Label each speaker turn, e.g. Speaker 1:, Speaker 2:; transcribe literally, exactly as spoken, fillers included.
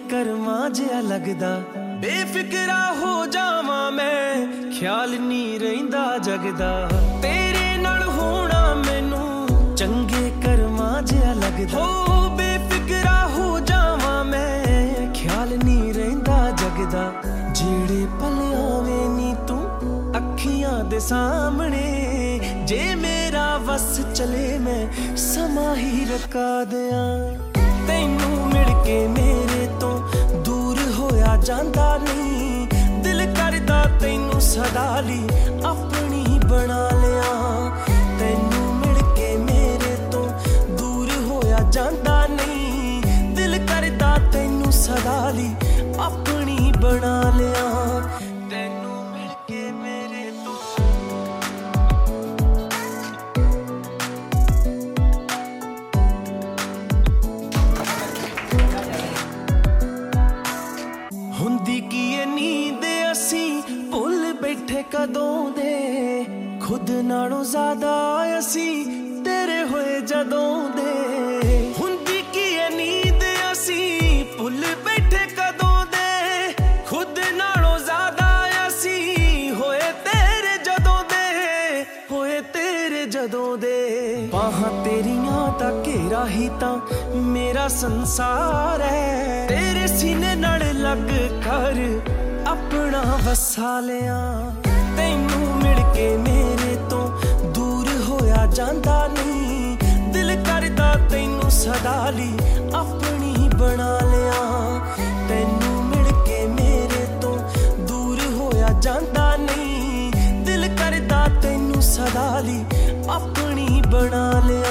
Speaker 1: ਕਰਮਾਂ ਜਿਹਾ ਲੱਗਦਾ ਬੇਫਿਕਰਾ ਹੋ ਜਾਵਾਂ ਮੈਂ ਖਿਆਲ ਨਹੀਂ ਰਹਿੰਦਾ ਜਗਦਾ ਤੇਰੇ ਨਾਲ ਹੋਣਾ ਮੈਨੂੰ ਚੰਗੇ ਕਰਮਾਂ ਜਿਹਾ ਲੱਗਦਾ ਹੋ ਬੇਫਿਕਰਾ ਹੋ ਜਾਵਾਂ ਮੈਂ ਖਿਆਲ ਨਹੀਂ ਰਹਿੰਦਾ ਜਗਦਾ ਜਿਹੜੇ ਪਲ ਆਵੇਂ ਨੀ ਤੂੰ ਅੱਖੀਆਂ ਦੇ ਸਾਹਮਣੇ ਜੇ ਮੇਰਾ ਵਸ ਚਲੇ ਮੈਂ ਸਮਾਂ ਹੀ ਰਕਾ ਦਿਆਂ ਤੈਨੂੰ ਮਿਲ ਕੇ ਮੇਰੇ ਤੋਂ ਦੂਰ ਹੋਇਆ ਜਾਂਦਾ ਨਹੀਂ ਦਿਲ ਕਰਦਾ ਤੈਨੂੰ ਸਦਾ ਲਈ ਆਪਣੀ ਬਣਾ ਲਿਆ ਤੈਨੂੰ ਮਿਲ ਕੇ ਮੇਰੇ ਤੋਂ ਦੂਰ ਹੋਇਆ ਜਾਂਦਾ ਨਹੀਂ ਦਿਲ ਕਰਦਾ ਤੈਨੂੰ ਸਦਾ ਲਈ ਆਪਣੀ ਬਣਾ ਲਿਆ ਤੈਨੂੰ ਮਿਲ ਕੇ ਮੇਰੇ ਤੋਂ ਹੁੰਦੀ ਕੀ ਇਹ ਨੀਂਦ ਅਸੀਂ ਭੁੱਲ ਬੈਠੇ ਕਦੋਂ ਦੇ ਖੁਦ ਨਾਲੋਂ ਜ਼ਿਆਦਾ ਅਸੀਂ ਤੇਰੇ ਹੋਏ ਜਦੋਂ ਦੇ ਹੁੰਦੀ ਕੀ ਇਹ ਨੀਂਦ ਅਸੀਂ ਭੁੱਲ ਬੈਠੇ ਕਦੋਂ ਦੇ ਖੁਦ ਨਾਲੋਂ ਜ਼ਿਆਦਾ ਅਸੀਂ ਹੋਏ ਤੇਰੇ ਜਦੋਂ ਦੇ ਹੋਏ ਤੇਰੇ ਜਦੋਂ ਦੇ ਬਾਹਾਂ ਤੇਰੀਆਂ ਦਾ ਘੇਰਾ ਹੀ ਤਾਂ ਮੇਰਾ ਸੰਸਾਰ ਹੈ ਤੇਰੇ ਸੀਨੇ ਨਾਲ ਲੱਗ ਕਰ ਆਪਣਾ ਵਸਾ ਲਿਆ ਤੈਨੂੰ ਮਿਲ ਕੇ ਮੇਰੇ ਤੋਂ ਦੂਰ ਹੋਇਆ ਜਾਂਦਾ ਨਹੀਂ ਦਿਲ ਕਰਦਾ ਤੈਨੂੰ ਸਦਾ ਲਈ ਆਪਣੀ ਬਣਾ ਲਿਆ ਤੈਨੂੰ ਮਿਲ ਕੇ ਮੇਰੇ ਤੋਂ ਦੂਰ ਹੋਇਆ ਜਾਂਦਾ ਨਹੀਂ ਦਿਲ ਕਰਦਾ ਤੈਨੂੰ ਸਦਾ ਲਈ ਆਪਣੀ ਬਣਾ ਲਿਆ